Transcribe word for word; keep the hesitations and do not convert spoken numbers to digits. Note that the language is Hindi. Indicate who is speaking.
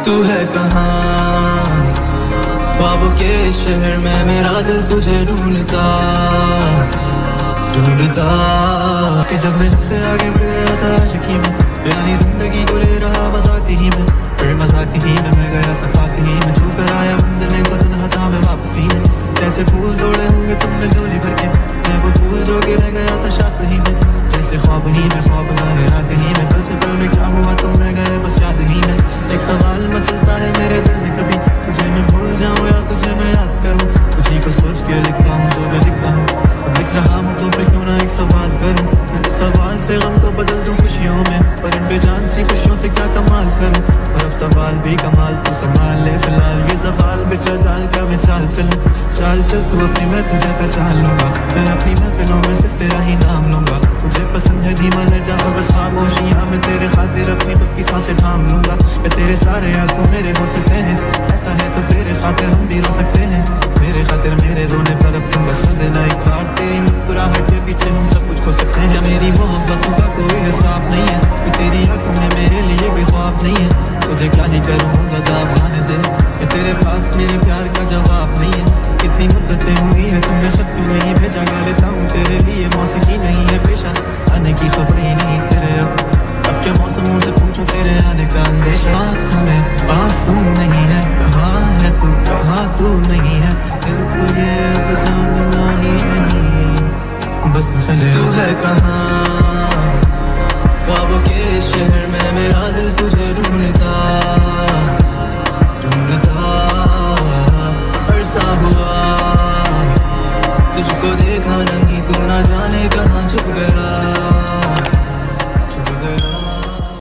Speaker 1: तू है कहाँ ख्वाबों के शहर में, मेरा दिल तुझे ढूंढता ढूंढता कि जब मैं इससे आगे बढ़ गया था आशिकी में, यानी जिंदगी को ले रहा मजाक ही में, फिर मजाक ही में मैं गया सफाक ही में, छू कर आया मंजिलें तो तन्हा था मैं वापसी में। जैसे फूल तोड़े होंगे तुमने झोली भर के, मैं वो फूल जो गिर गया था शाख ही में, जैसे ख्वाब ही में ख्वाब गाए रात ही में, पल से पल में क्या हुआ तुम रह गए बस याद ही में। एक सवाल मचलता है मेरे दिल में, कभी तुझे मैं भूल जाऊं या तुझे मैं याद करूं, तुझी को सोच के लिखता हूँ जो मैं लिखता हूँ, अब लिख रहा हूँ तो फिर क्यों ना एक सवाल करूं, इस सवाल से गम को बदल दूं खुशियों में, पर इन बेजान सी खुशियों से क्या कमाल करूं, और अब सवाल भी कमाल तो संभाल ले फिलहाल ये सवाल बिछा जाल का मैं चाल चलूं, चाल चल तू अपनी मैं तुझे पहचान लूंगा, मैं अपनी महफिलों में सिर्फ तेरा ही नाम लूंगा, तुझे पसंद है धीमा ले जा और बस खामोशियां में तेरे खातिर अपनी खुद की सांसें थाम लूंगा, मैं तेरे सारे आंसू मेरे हो सकते हैं, ऐसा है तो तेरे खातिर हम भी रो सकते हैं, मेरे खातिर मेरे रोने पर अब तुम बस हंसे ना, एक बार तेरी मुस्कुराहट के पीछे हम सब कुछ खो सकते हैं, मेरी मोहब्बतों का कोई हिसाब नहीं है, कि तेरी आंखों में मेरे लिए भी ख्वाब नहीं है, तुझे क्या ही करूं ज़्यादा जाने दे, कि तेरे पास मेरे प्यार